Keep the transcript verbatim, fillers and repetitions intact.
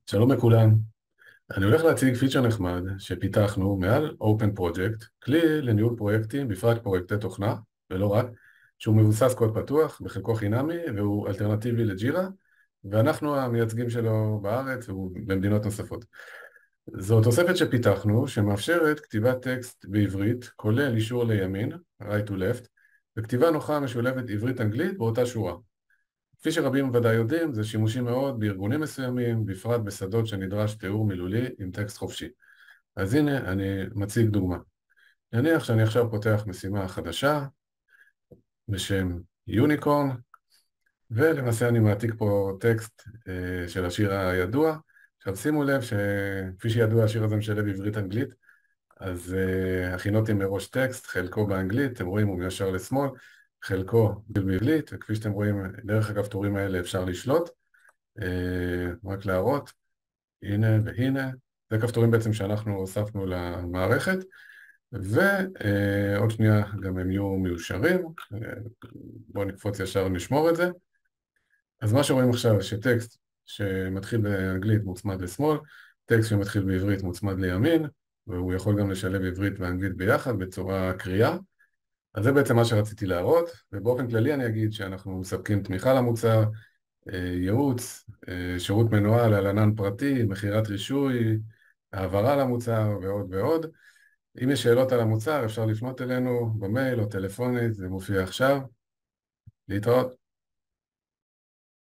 שלום לכולם, אני הולך להציג פיצ'ר נחמד שפיתחנו מעל Open Project, כלי לניהול פרויקטים, בפרט פרויקטי תוכנה, ולא רק, שהוא מבוסס קוד פתוח, בחלקו חינמי, והוא אלטרנטיבי לג'ירה, ואנחנו המייצגים שלו בארץ ובמדינות נוספות. זו תוספת שפיתחנו שמאפשרת כתיבת טקסט בעברית, כולל אישור לימין, right to left, וכתיבה נוחה משולבת עברית-אנגלית באותה שורה. כפי שרבים ודאי יודעים, זה שימושי מאוד בארגונים מסוימים, בפרט בשדות שנדרש תיאור מילולי עם טקסט חופשי. אז הנה אני מציג דוגמה. נניח שאני עכשיו פותח משימה חדשה בשם יוניקורן, ולמעשה אני מעתיק פה טקסט אה, של השיר הידוע. עכשיו שימו לב שכפי שידוע השיר הזה משלב עברית-אנגלית, אז אה, הכינותי מראש טקסט, חלקו באנגלית, אתם רואים הוא מישר לשמאל, חלקו באנגלית, וכפי שאתם רואים דרך הכפתורים האלה אפשר לשלוט. אה, רק להראות, הנה והנה, זה כפתורים בעצם שאנחנו הוספנו למערכת, ועוד שנייה גם הם יהיו מיושרים. אה, בואו נקפוץ ישר ונשמור את זה. אז מה שרואים עכשיו שטקסט שמתחיל באנגלית מוצמד לשמאל, טקסט שמתחיל בעברית מוצמד לימין, והוא יכול גם לשלב עברית ואנגלית ביחד בצורה קריאה. אז זה בעצם מה שרציתי להראות, ובאופן כללי אני אגיד שאנחנו מספקים תמיכה למוצר, אה, ייעוץ, אה, שירות מנוהל על ענן פרטי, מכירת רישוי, העברה למוצר ועוד ועוד. אם יש שאלות על המוצר אפשר לפנות אלינו במייל או טלפונית, זה מופיע עכשיו. להתראות.